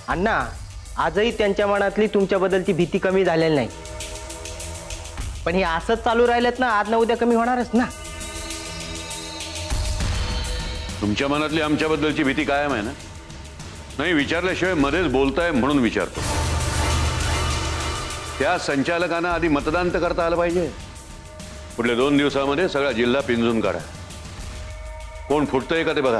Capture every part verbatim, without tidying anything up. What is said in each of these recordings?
अण्णा, आजही त्यांच्या मनातली तुमच्याबद्दलची भीती कमी झालेली नाही, पण हे असंच चालू राहिलेत ना, आज ना उद्या कमी होणारच ना। तुमच्या मनातली आमच्याबद्दलची भीती कायम आहे ना? नाही विचारल्याशिवाय मध्येच बोलताय म्हणून विचारतो। त्या संचालकांना आधी मतदान तर करता आलं पाहिजे। पुढल्या दोन दिवसामध्ये सगळा जिल्हा पिंजून काढा, कोण फुटतंय का ते बघा।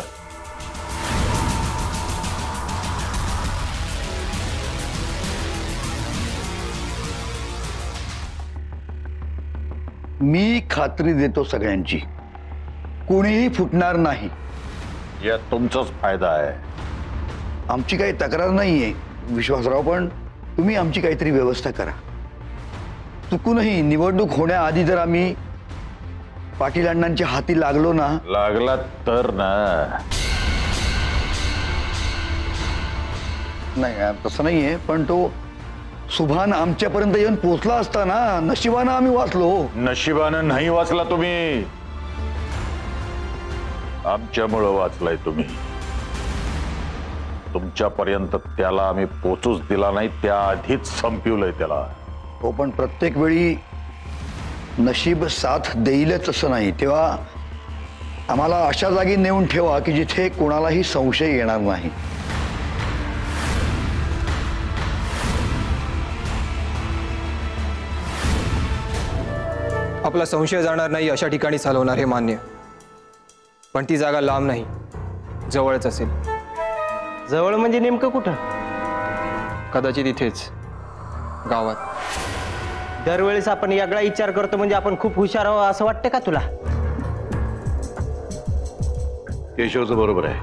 मी खात्री देतो सगळ्यांची, कोणीही फुटणार नाही। यात तुमचाच फायदा आहे। आमची काही तक्रार नाहीये विश्वासराव, पण तुम्ही आमची काहीतरी व्यवस्था करा। चुकूनही निवडणूक होण्याआधी जर आम्ही पाटील अण्णांच्या हाती लागलो ना, लागला तर ना। नाही तसं नाहीये, पण तो सुभान आमच्यापर्यंत येऊन पोहोचला असता ना, नशिबानं आम्ही वाचलो। नशिबानं नाही वाचला तुम्ही, आमच्यामुळं वाचलाय तुम्ही। तुमच्यापर्यंत त्याला आम्ही पोचूच दिला नाही, त्याआधीच संपवलंय त्याला। हो, पण प्रत्येक वेळी नशीब साथ देईलच असं नाही, तेव्हा आम्हाला अशा जागी नेऊन ठेवा की जिथे कोणालाही संशय येणार नाही। आपला संशय जाणार नाही अशा ठिकाणी चालवणार हे मान्य, पण ती जागा लांब नाही, जवळच असेल। जवळ म्हणजे नेमकं कुठं? कदाचित इथेच गावात। दरवेळेस आपण यागळा विचार करतो, म्हणजे आपण खूप हुशार आहोत असं वाटतं का तुला? केशवचं बरोबर आहे,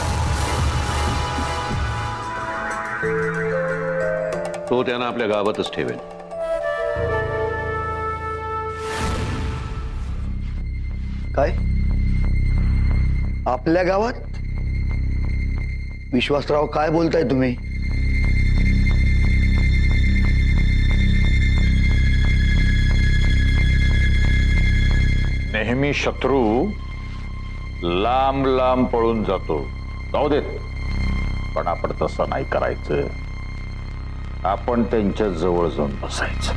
तो त्यांना आपल्या गावातच ठेवेल। काय आपल्या गावात? विश्वासराव काय बोलताय तुम्ही? नेहमी शत्रू लांब लांब पळून जातो, जाऊ देत, पण आपण तसं नाही करायचं। आपण त्यांच्या जवळ जाऊन बसायचं।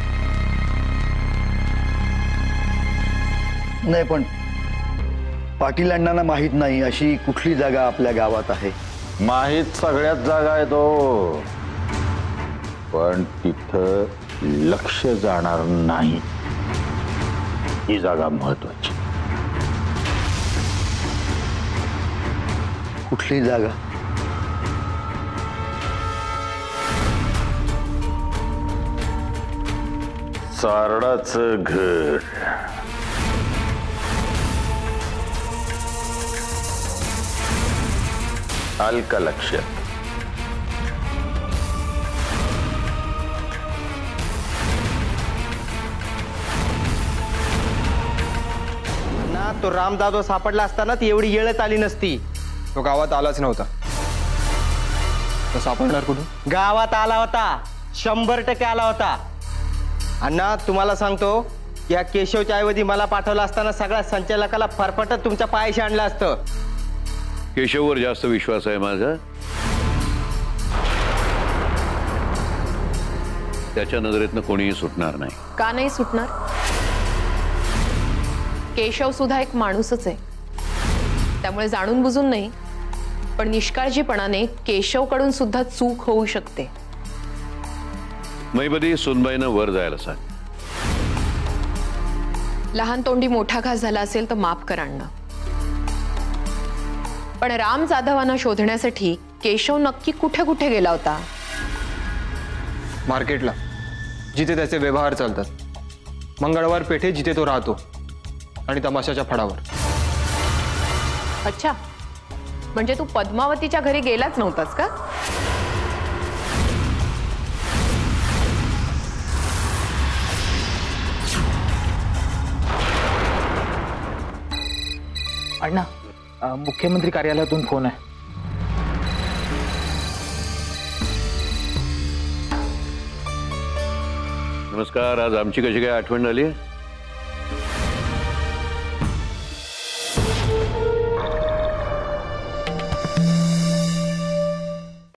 नाही, पण पाटील अण्णांना माहित नाही अशी कुठली जागा आपल्या गावात आहे? माहीत सगळ्याच जागा आहे तो, पण तिथं लक्ष जाणार नाही, ही जागा महत्वाची। कुठली जागा? सारडाचं घर। आल का लक्षात? ना तो राम जाधव सापडला असताना ती एवढी येळच आली नसती। तो गावात आलाच नव्हता, तो सापडणार कुठून? गावात आला होता, शंभर टक्के आला होता। अण्णा, तुम्हाला सांगतो, या केशवच्या ऐवजी मला पाठवलं असताना सगळ्या संचालकाला फरफटत तुमच्या पायाशी आणलं असतं। केशववर जास्त विश्वास आहे माझा, त्याच्या नजरेतनं कोणीही सुटणार नाही। का नाही सुटणार? केशव सुद्धा एक माणूसच आहे, त्यामुळे जाणून बुजून नाही, पण निष्काळजीपणाने केशवकडून सुद्धा चूक होऊ शकते। मैबदी सुनबाईनं वर जायला सांग। लहान तोंडी मोठा घास झाला असेल तर माफ करा अण्णा, पण राम जाधवांना शोधण्यासाठी केशव नक्की कुठे कुठे गेला होता? मार्केटला, जिथे त्याचे व्यवहार चालतात, मंगळवार पेठेत जिथे तो राहतो, आणि तमाशाच्या फडावर। अच्छा, म्हणजे तू पद्मावतीच्या घरी गेलाच नव्हतास का? अण्णा, मुख्यमंत्री कार्यालयातून फोन आहे। नमस्कार, आज आमची कशी काय आठवण झाली?